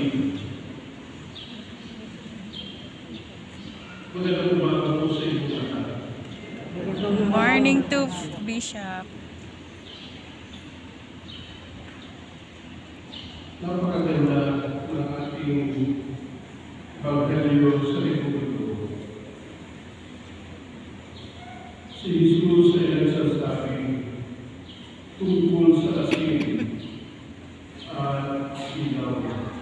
kapatid. Magandang umaga po sa inyo lahat. Good morning to Bishop. Napakaganda ng ating Ebanghelyo sa libro ito. Si Jesus ay nagsasabi tungkol sa asin at ilaw.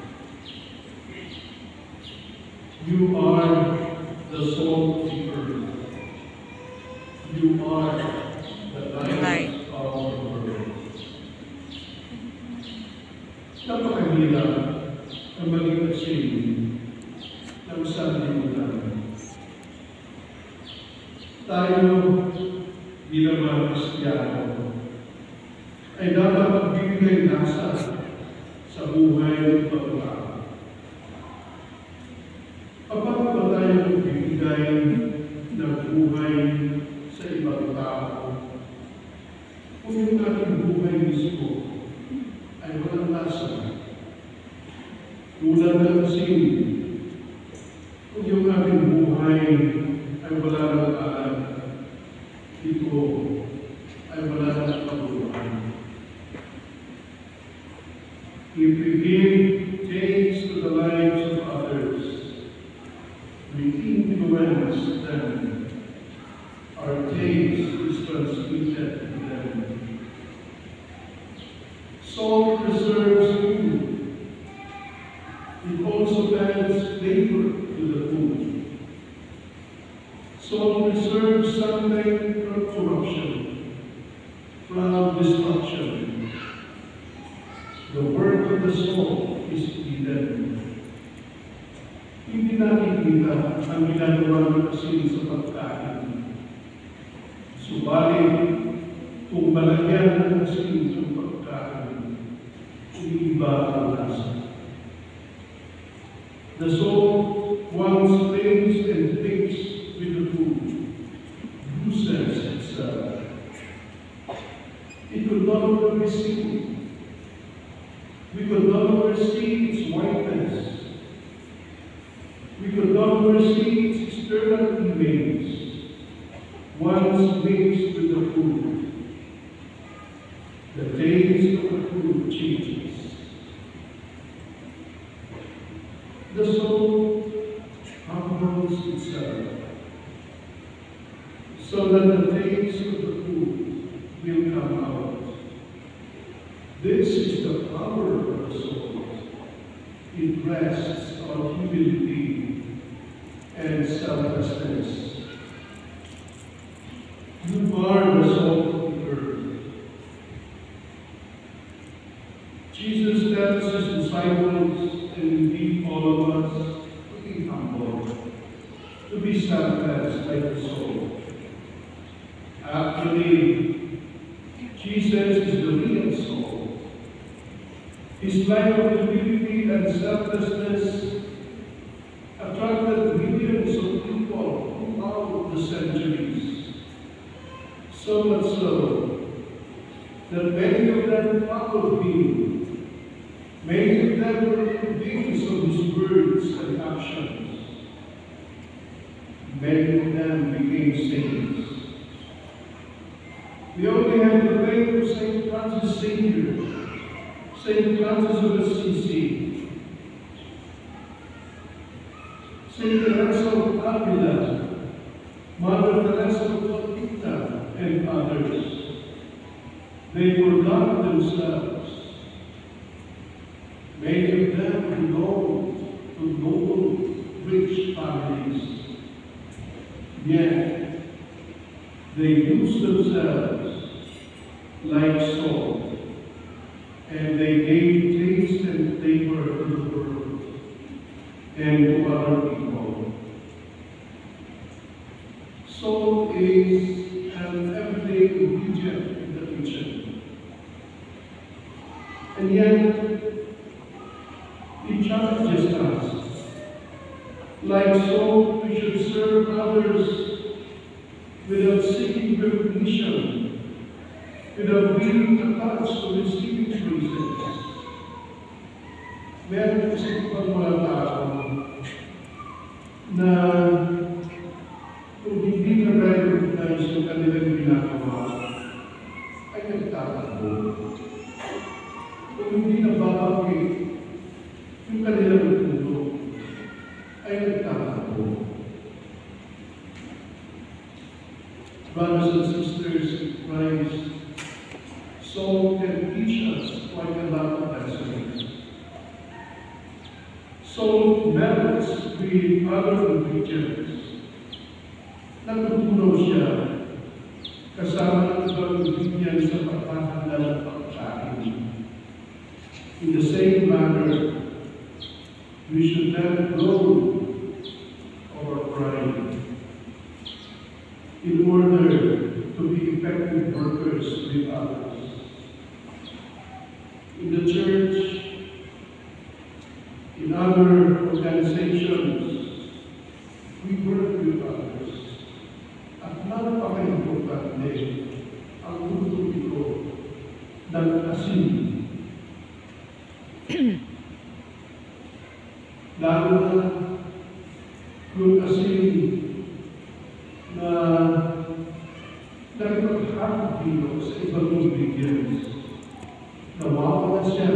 You are the salt of the earth. You are the light of the world. Napakahirap ang maging asin ng sanlibutan. Tayo bilang mga Kristiyano ay dapat magbibigay lasa sa buhay ng pagkakao. Paano ba tayo magbibigay ng buhay sa ibang tao kung yung ating buhay mismo ay walang lasa? Tulad ng asin, kung yung ating buhay ay wala ng alam, ito ay wala ng pagbuhan. If we give taste to the lives of others, we influence them. Our taste is transmitted to them. Salt preserves food. It also adds flavor to the food. Salt preserves something from corruption, from destruction. The work of the salt is hidden. Hindi nakikita ang ginagawa ng asin sa pagkain. Subalit, kung malagyan ng asin sa pagkain, iiba ang lasa. The salt once cleans and thinks with the food, loses itself. It will no longer be seen. We could no longer see its whiteness. We could no longer see its external image once mixed with the food. The taste of the food changes. The soul humbles itself so that the taste of the food will come out. This is the power of the soul. It rests on humility and selflessness. You are the salt of the earth. Jesus tells his disciples, and indeed all of us, to be humble, to be selfless like the soul. Actually, Jesus is the real soul. His life of humility and selflessness attracted millions of people throughout the centuries. So much so that many of them followed him. Many of them were convinced of his words and actions. Many of them became saints. We only have the fame of St. Francis Xavier, St. Francis of Assisi, St. Teresa of Avila, Mother Teresa of Calcutta, and others. They were not themselves. Many of them belonged to noble, rich families. Yet, they used themselves like salt, and they gave taste and flavor to the world and to other people. Salt is an everyday ingredient in the kitchen. And yet, it challenges us. Like salt, we should serve others without seeking recognition, without being attached to receiving praises. meron kasi pag mga tao na kung hindi na recognize yung kanilang ginagawa, ay nagtatakbo. Kung hindi na babagay yung kanilang puso, ay nagtatakbo. Brothers and sisters in Christ, song can teach us quite a lot of lessons. Salt melts with other ingredients. Natutunaw siya kasama ng ibang ingredients sa paghahanda ng pagkain. In the same manner, we should never grow our pride in order to be effective workers with others. In the church, in other organizations, we work with others. At napaka-importante ang tutulong ng asin. Lalo na yung asin na nagpaghahalo sa ibang ingredients. Nawawala siya,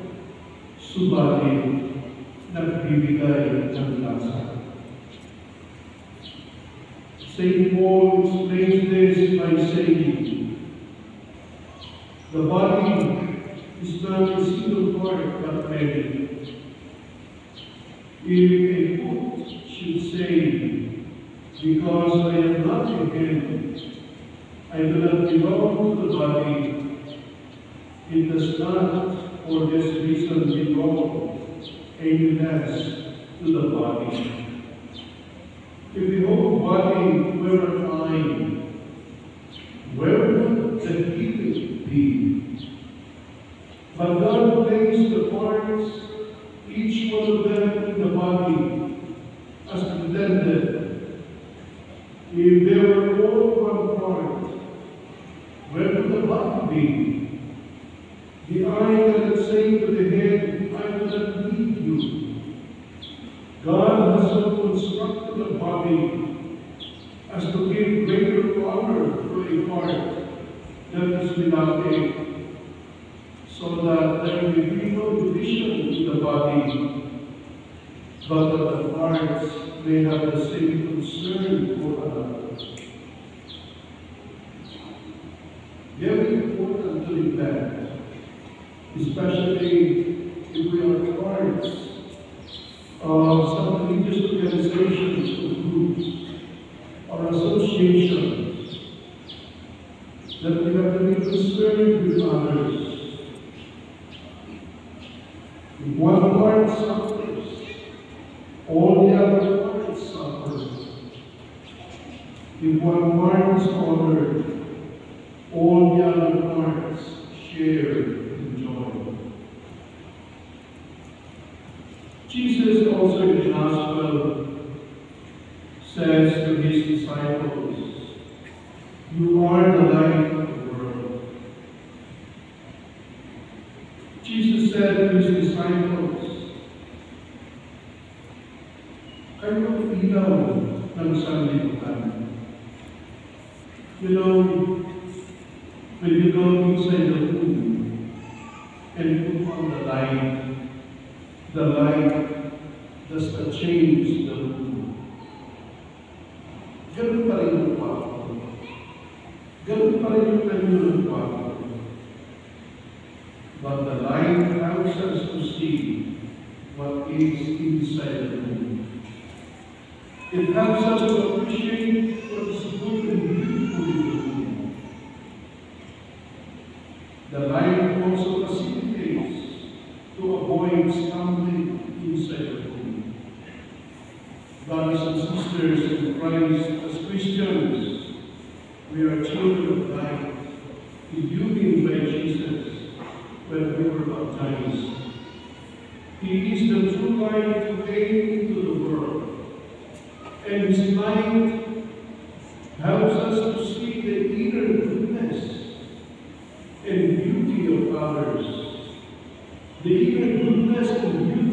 subalit nagbibigay ng lasa. St. Paul explains this by saying, the body is not a single part but many. If a foot should say, because I am not a hand, I do not belong to the body, it does not for this reason belong any less to the body. If the whole body were a eye, where would the healing be? But God placed the parts, each one of them in the body, as intended. If they were all one part, where would the body be? The eye cannot say to the head, I do not need you. God has so constructed the body as to give greater honor to a part that is without aid, so that there may be no division in the body, but that the parts may have the same concern for another. Very important to reflect, especially if we are parts of some religious organizations or groups or associations, that we have to be concerned with others. If one part suffers, all the other parts suffer. If one part is honored, all the other parts share in joy. Jesus also in the Gospel says to his disciples, you are the light of the world. Jesus said to his disciples, kayo ang ilaw ng sanlibutan. You know, when you go inside the room and put on the light does not change the room. Ganun pa rin yung kwarto. Ganun pa rin yung kanyo ng kwarto. But the light helps us to see what is inside the room. It helps us to appreciate what is good and beautiful in the room. The light also facilitates to avoid stumbling inside the room. Brothers and sisters in Christ, as Christians, we are children of light, illumined by Jesus when we were baptized. He is the true light who came into the world, and his light helps us to see the inner goodness and beauty of others. The inner goodness and beauty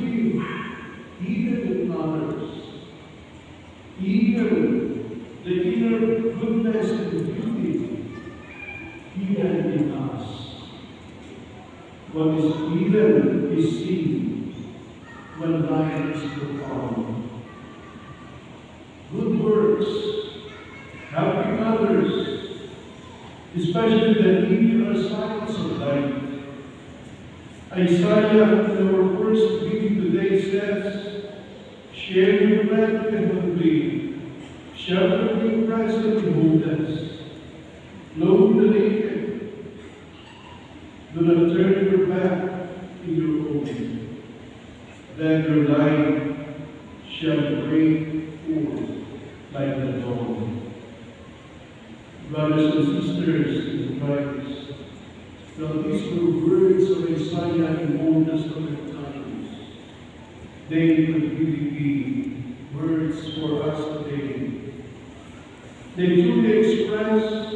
share your bread and drink, shelter the oppressed and homeless, clothe the naked. Do not turn your back to your own. Then your light shall break forth like the dawn. Brothers and sisters in Christ, now these were words of Isaiah in Old Testament times. They could really be words for us today. They truly express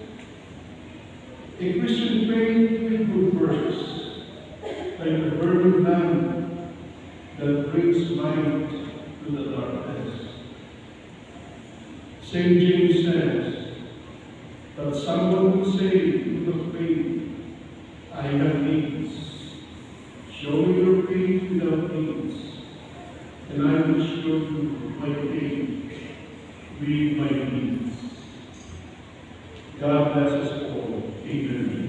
a Christian faith with good works, like the burning lamp that brings light to the darkness. St. James says that someone will say with the faith, I have needs. Show me your faith without needs, and I will show you my faith with my needs. God bless us all. Amen.